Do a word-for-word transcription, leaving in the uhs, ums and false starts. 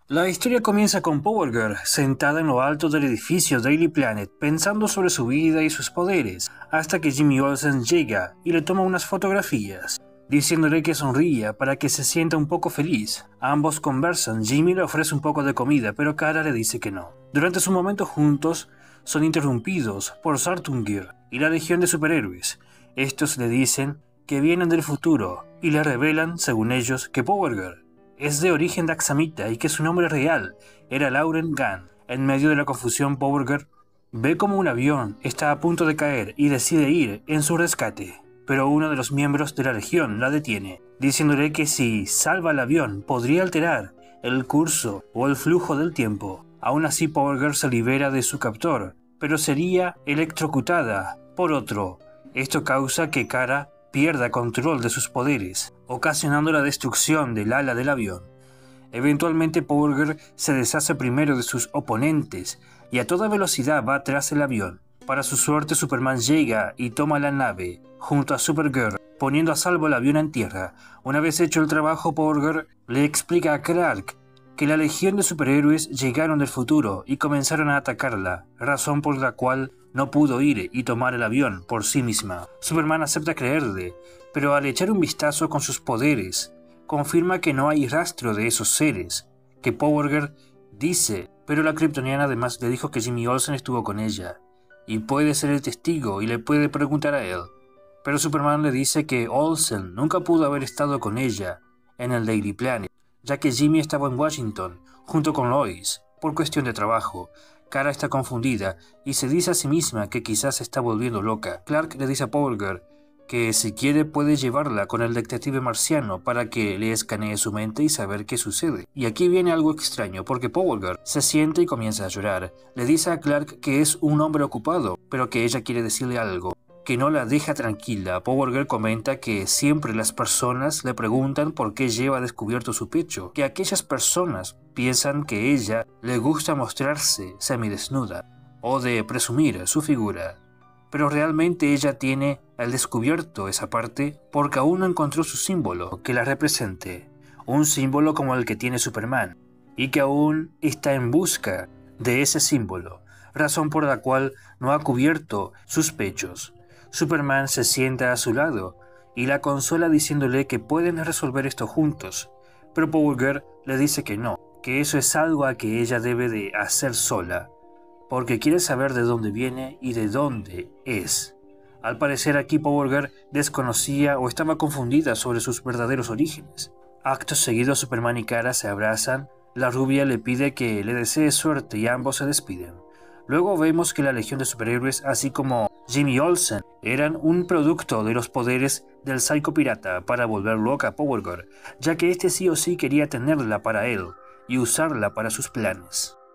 La historia comienza con Power Girl sentada en lo alto del edificio Daily Planet pensando sobre su vida y sus poderes, hasta que Jimmy Olsen llega y le toma unas fotografías, diciéndole que sonría para que se sienta un poco feliz. Ambos conversan, Jimmy le ofrece un poco de comida, pero Kara le dice que no. Durante su momento juntos, son interrumpidos por Sartungir y la Legión de Superhéroes. Estos le dicen que vienen del futuro y le revelan, según ellos, que Power Girl es de origen daxamita y que su nombre real era Lauren Gunn. En medio de la confusión, Power Girl ve como un avión está a punto de caer y decide ir en su rescate, pero uno de los miembros de la Legión la detiene, diciéndole que si salva el avión podría alterar el curso o el flujo del tiempo. Aún así, Power Girl se libera de su captor, pero sería electrocutada por otro. Esto causa que Kara pierda control de sus poderes, ocasionando la destrucción del ala del avión. Eventualmente Power Girl se deshace primero de sus oponentes y a toda velocidad va tras el avión. Para su suerte, Superman llega y toma la nave junto a Supergirl, poniendo a salvo el avión en tierra. Una vez hecho el trabajo, Power Girl le explica a Clark que la Legión de Superhéroes llegaron del futuro y comenzaron a atacarla, razón por la cual no pudo ir y tomar el avión por sí misma. Superman acepta creerle, pero al echar un vistazo con sus poderes, confirma que no hay rastro de esos seres, que Power Girl dice, pero la kryptoniana además le dijo que Jimmy Olsen estuvo con ella, y puede ser el testigo y le puede preguntar a él. Pero Superman le dice que Olsen nunca pudo haber estado con ella en el Daily Planet, ya que Jimmy estaba en Washington, junto con Lois, por cuestión de trabajo. Kara está confundida y se dice a sí misma que quizás se está volviendo loca. Clark le dice a Power Girl que si quiere puede llevarla con el detective marciano para que le escanee su mente y saber qué sucede. Y aquí viene algo extraño, porque Power Girl se siente y comienza a llorar. Le dice a Clark que es un hombre ocupado, pero que ella quiere decirle algo, que no la deja tranquila. Power Girl comenta que siempre las personas le preguntan por qué lleva descubierto su pecho, que aquellas personas piensan que ella le gusta mostrarse semidesnuda o de presumir su figura, pero realmente ella tiene al descubierto esa parte porque aún no encontró su símbolo que la represente, un símbolo como el que tiene Superman, y que aún está en busca de ese símbolo, razón por la cual no ha cubierto sus pechos. Superman se sienta a su lado y la consuela diciéndole que pueden resolver esto juntos, pero Power Girl le dice que no, que eso es algo a que ella debe de hacer sola, porque quiere saber de dónde viene y de dónde es. Al parecer aquí Power Girl desconocía o estaba confundida sobre sus verdaderos orígenes. Acto seguido, Superman y Kara se abrazan, la rubia le pide que le desee suerte y ambos se despiden. Luego vemos que la Legión de Superhéroes, así como Jimmy Olsen, eran un producto de los poderes del Psycho Pirata para volver loca a Power Girl, ya que este sí o sí quería tenerla para él y usarla para sus planes.